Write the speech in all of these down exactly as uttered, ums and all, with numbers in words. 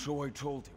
So I told him.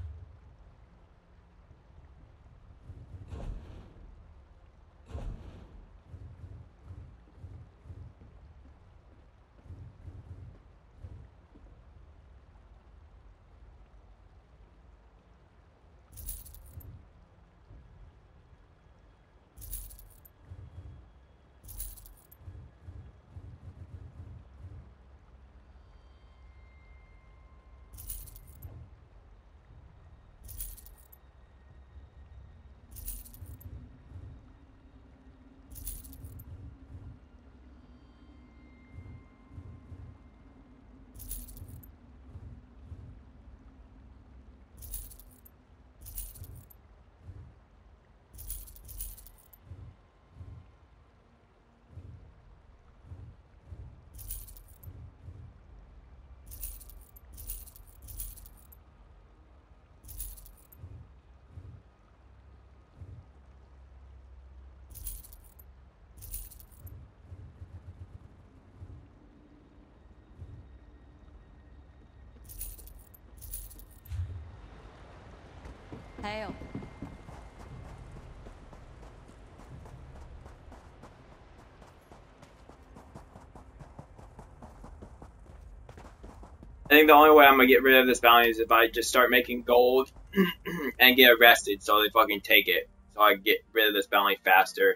Hail. I think the only way I'm gonna get rid of this bounty is if I just start making gold and get arrested so they fucking take it. So I get rid of this bounty faster.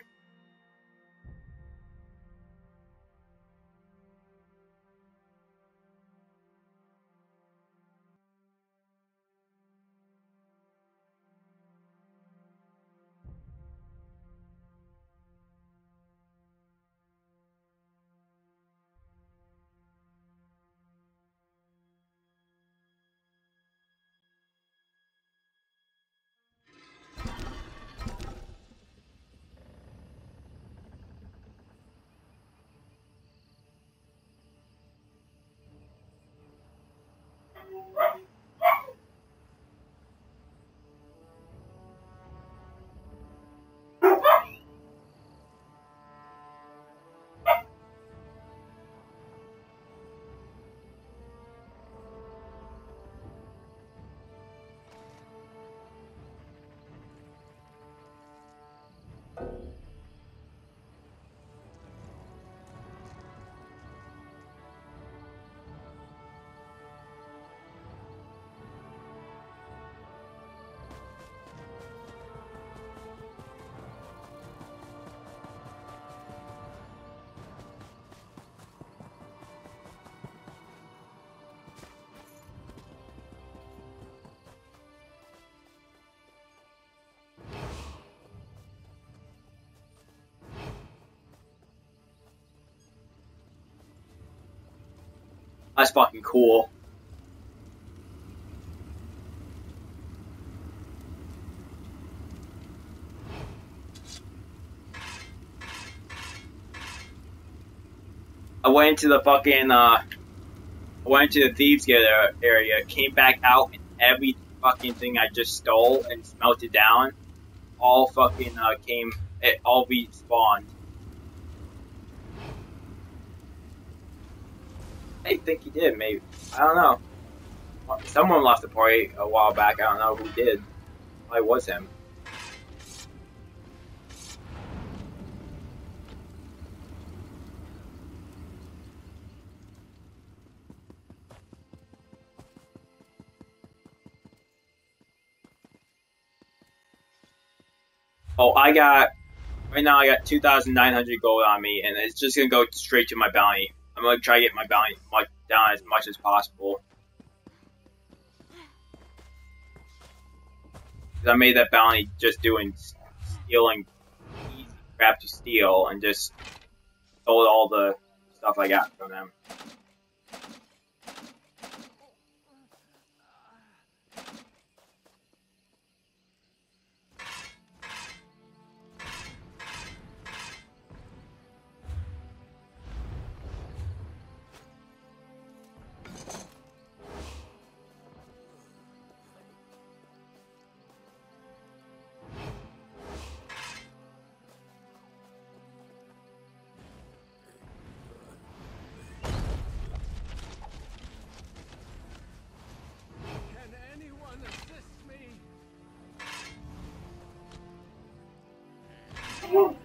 That's fucking cool. I went into the fucking, uh, I went into the Thieves Guild area, came back out, and every fucking thing I just stole and smelted down, all fucking, uh, came, it all respawned. I think he did, maybe. I don't know. Someone left the party a while back, I don't know who did. Probably was him. Oh, I got, right now I got two thousand nine hundred gold on me, and it's just gonna go straight to my bounty. I'm gonna try to get my bounty much, down as much as possible. I made that bounty just doing stealing easy crap to steal, and just sold all the stuff I got from them. Woo.